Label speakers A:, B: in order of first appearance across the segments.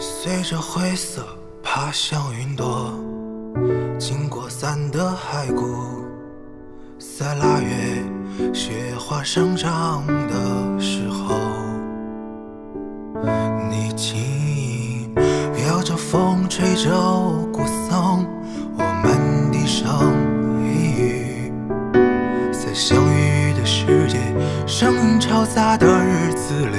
A: 随着灰色爬向云朵，经过伞的骸骨，在腊月雪花生长的时候，你轻盈摇着风，吹皱古松，我们低声一语，在相遇的世界，声音嘈杂的日子里。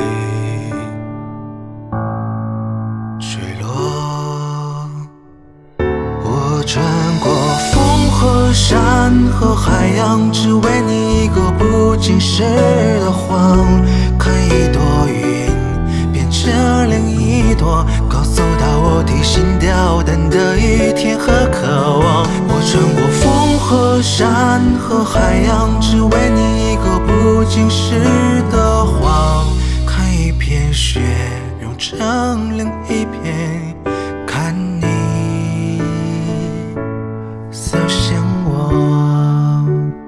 A: 穿过风和山和海洋，只为你一个不经事的谎。看一朵云变成另一朵，告诉到我提心吊胆的一天和渴望。我穿过风和山和海洋，只为你一个不经事的谎。看一片雪融成另一片，看你。 走向我，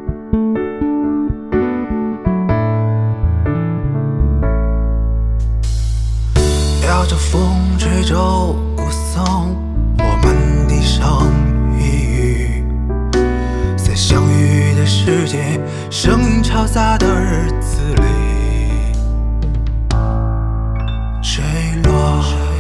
A: 摇着风，吹皱古松，我们低声一语，在相遇的世界，声音嘈杂的日子里，坠落。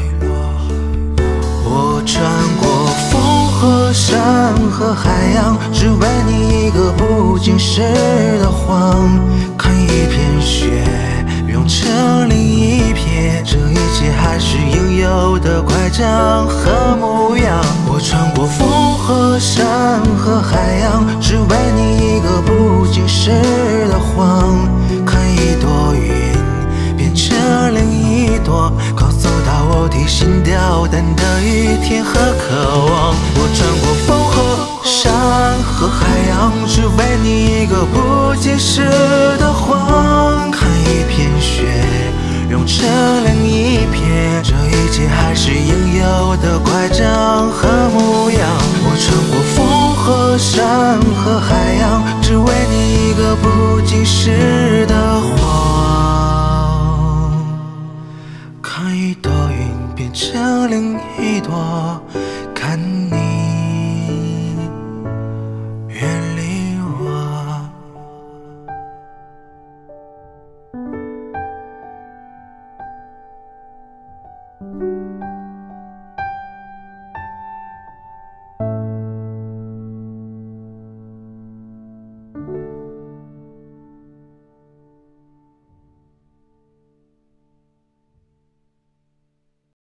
A: 我穿过风和山和海洋，只为你一个不经事的谎。看一片雪融成另一片，这一切还是应有的乖张和模样。我穿过风和山和海洋，只为你一个不经事的谎。看一朵云变成另一朵，告诉到我提心吊胆的一天和渴望。我穿过风和山和海洋，只为你一个不经事的谎。看一片雪融成另一片，这一切还是应有的乖张和模样。我穿过风和山和海洋，只为你一个不经事的谎。看一朵云变成另一朵，看你远离我。